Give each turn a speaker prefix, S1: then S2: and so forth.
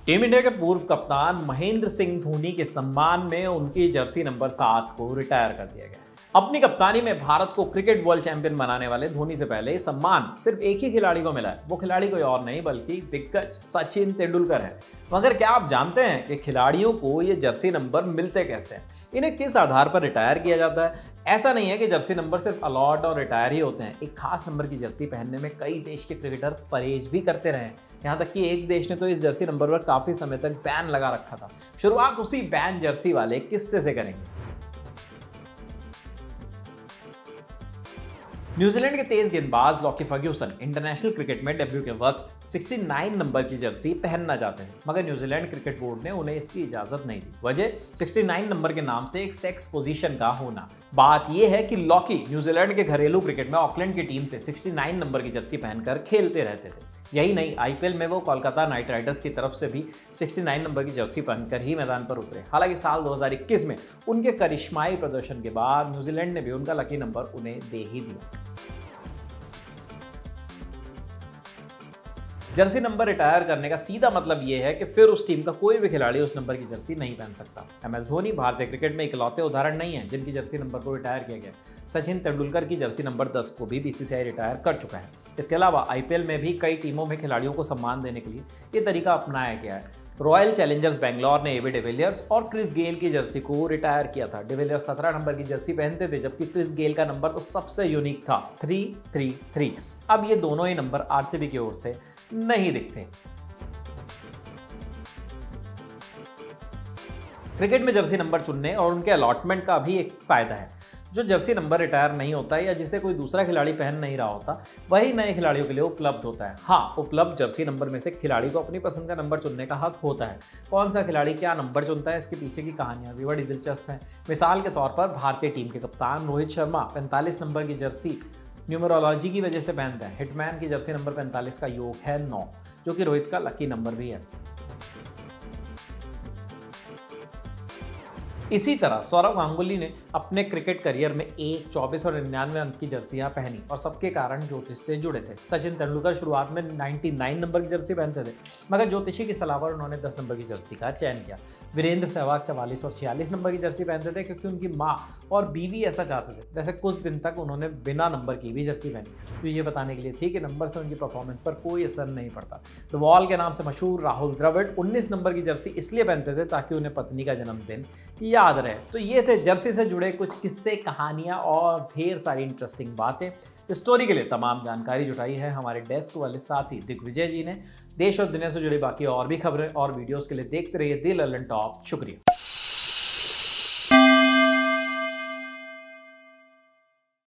S1: Team India के पूर्व कप्तान महेंद्र सिंह धोनी के सम्मान में उनकी जर्सी नंबर 7 को रिटायर कर दिया गया। अपनी कप्तानी में भारत को क्रिकेट वर्ल्ड चैंपियन बनाने वाले धोनी से पहले सम्मान सिर्फ एक ही खिलाड़ी को मिला है। वो खिलाड़ी कोई और नहीं बल्कि दिग्गज सचिन तेंदुलकर है। मगर क्या आप जानते हैं कि खिलाड़ियों को ये जर्सी नंबर मिलते कैसे हैं? इन्हें किस आधार पर रिटायर किया जाता है? ऐसा नहीं है कि जर्सी नंबर सिर्फ अलॉट और रिटायर ही होते हैं। एक खास नंबर की जर्सी पहनने में कई देश के क्रिकेटर परहेज भी करते रहे हैं। यहाँ तक कि एक देश ने तो इस जर्सी नंबर पर काफी समय तक बैन लगा रखा था। शुरुआत उसी बैन जर्सी वाले किस्से से करेंगे। न्यूजीलैंड के तेज गेंदबाज लॉकी फर्ग्यूसन इंटरनेशनल क्रिकेट में डेब्यू के वक्त 69 नंबर की जर्सी पहनना चाहते हैं, मगर न्यूजीलैंड क्रिकेट बोर्ड ने उन्हें इसकी इजाजत नहीं दी। वजह 69 नंबर के नाम से एक सेक्स पोजीशन का होना। बात यह है कि लॉकी न्यूजीलैंड के घरेलू क्रिकेट में ऑकलैंड की टीम से 69 नंबर की जर्सी पहनकर खेलते रहते थे। यही नहीं, आईपीएल में वो कोलकाता नाइट राइडर्स की तरफ से भी 69 नंबर की जर्सी पहनकर ही मैदान पर उतरे। हालांकि साल 2021 में उनके करिश्माई प्रदर्शन के बाद न्यूजीलैंड ने भी उनका लकी नंबर उन्हें दे ही दिया। जर्सी नंबर रिटायर करने का सीधा मतलब यह है कि फिर उस टीम का कोई भी खिलाड़ी उस नंबर की जर्सी नहीं पहन सकता। एमएस धोनी भारतीय क्रिकेट में इकलौते उदाहरण नहीं है जिनकी जर्सी नंबर को रिटायर किया गया। सचिन तेंदुलकर की जर्सी नंबर 10 को भी बीसीसीआई रिटायर कर चुका है। इसके अलावा आईपीएल में भी कई टीमों में खिलाड़ियों को सम्मान देने के लिए ये तरीका अपनाया गया है। रॉयल चैलेंजर्स बेंगलोर ने एबी डिविलियर्स और क्रिस गेल की जर्सी को रिटायर किया था। डिविलियर्स 17 नंबर की जर्सी पहनते थे, जबकि क्रिस गेल का नंबर तो सबसे यूनिक था 333। अब ये दोनों ही नंबर आरसीबी की ओर से नहीं दिखते। क्रिकेट में जर्सी नंबर चुनने और उनके अलॉटमेंट का भी एक फायदा है। जो जर्सी नंबर रिटायर नहीं होता या जिसे कोई दूसरा खिलाड़ी पहन नहीं रहा होता, वही नए खिलाड़ियों के लिए उपलब्ध होता है। हाँ, उपलब्ध जर्सी नंबर में से खिलाड़ी को अपनी पसंद का नंबर चुनने का हक होता है। कौन सा खिलाड़ी क्या नंबर चुनता है, इसके पीछे की कहानियां भी बड़ी दिलचस्प हैं। मिसाल के तौर पर भारतीय टीम के कप्तान रोहित शर्मा 45 नंबर की जर्सी न्यूमरोलॉजी की वजह से पहनते हैं। हिटमैन की जर्सी नंबर 45 का योग है 9, जो कि रोहित का लकी नंबर भी है। इसी तरह सौरव गांगुली ने अपने क्रिकेट करियर में 1, 24 और 99 अंक की जर्सियां पहनी और सबके कारण ज्योतिष से जुड़े थे। सचिन तेंदुलकर शुरुआत में 99 नंबर की जर्सी पहनते थे, मगर ज्योतिषी की सलाह पर उन्होंने 10 नंबर की जर्सी का चयन किया। वीरेंद्र सहवाग 44 और 46 नंबर की जर्सी पहनते थे क्योंकि उनकी माँ और बीवी ऐसा चाहते थे। वैसे कुछ दिन तक उन्होंने बिना नंबर की भी जर्सी पहनी, तो ये बताने के लिए थी कि नंबर से उनकी परफॉर्मेंस पर कोई असर नहीं पड़ता। द वॉल के नाम से मशहूर राहुल द्रविड़ 19 नंबर की जर्सी इसलिए पहनते थे ताकि उन्हें पत्नी का जन्मदिन याद रहे। तो ये थे जर्सी से जुड़े कुछ किस्से, कहानियां और ढेर सारी इंटरेस्टिंग बातें। स्टोरी के लिए तमाम जानकारी जुटाई है हमारे डेस्क वाले साथी दिग्विजय जी ने। देश और दुनिया से जुड़ी बाकी और भी खबरें और वीडियोस के लिए देखते रहिए दी ललन टॉप। शुक्रिया।